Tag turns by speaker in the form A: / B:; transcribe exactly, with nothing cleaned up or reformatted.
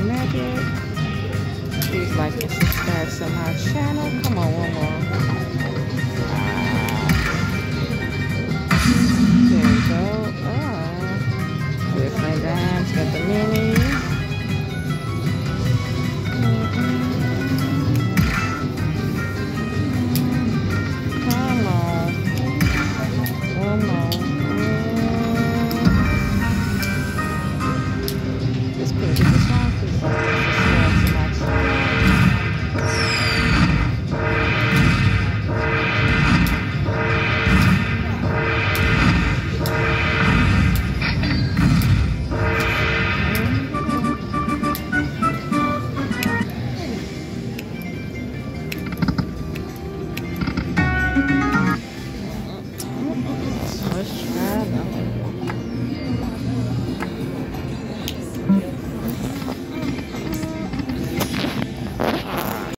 A: magic. Please like and subscribe to my channel. Come on, one more. There we go. Ah, different dimes. Got the mini. Come on. One more. Just put it in the song. Please like and subscribe to my channel. Let's try that one.